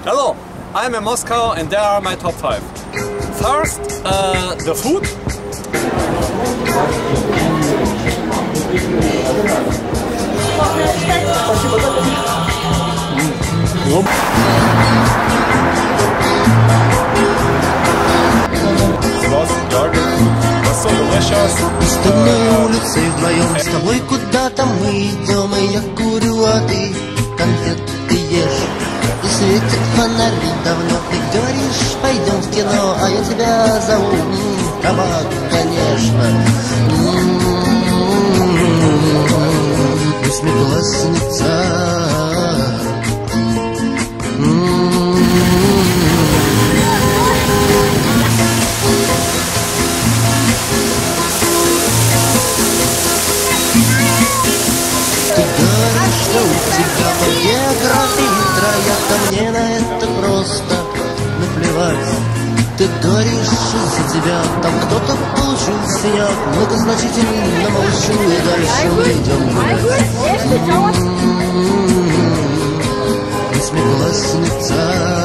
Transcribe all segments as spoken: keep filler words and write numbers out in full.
Hello, I'm in Moscow and there are my top five. First, uh, the food. It was garden, it was so delicious. Пустынной улицей вдвоем с тобой куда-то мы идем, и я курю, а ты конфеты ешь. И светят фонари давно, ты говоришь, пойдем в кино, а я тебя зову, м-м, кабак, конечно. М-м-м, восьмиклассница. Ты говоришь, что у тебя по географии трояка, мне на это просто наплевать. Ты говоришь, из-за тебя там кто-то получил синяк, многозначительно молчу и дальше мы идем гулять. Восьмиклассница.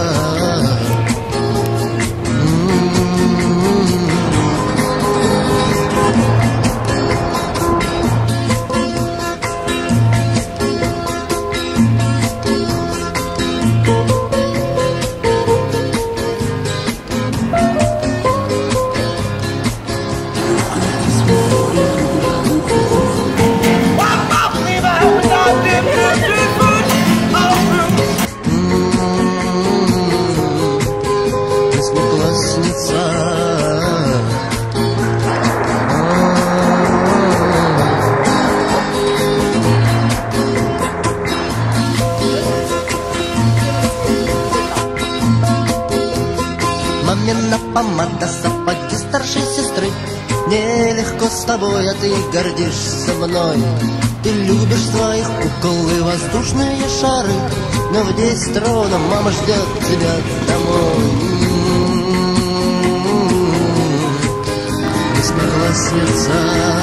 Мамина помада, сапоги старшей сестры. Нелегко с тобой, а ты гордишься мной. Ты любишь своих кукол и воздушные шары, но в десять ровно мама ждет тебя домой. Восьмиклассница.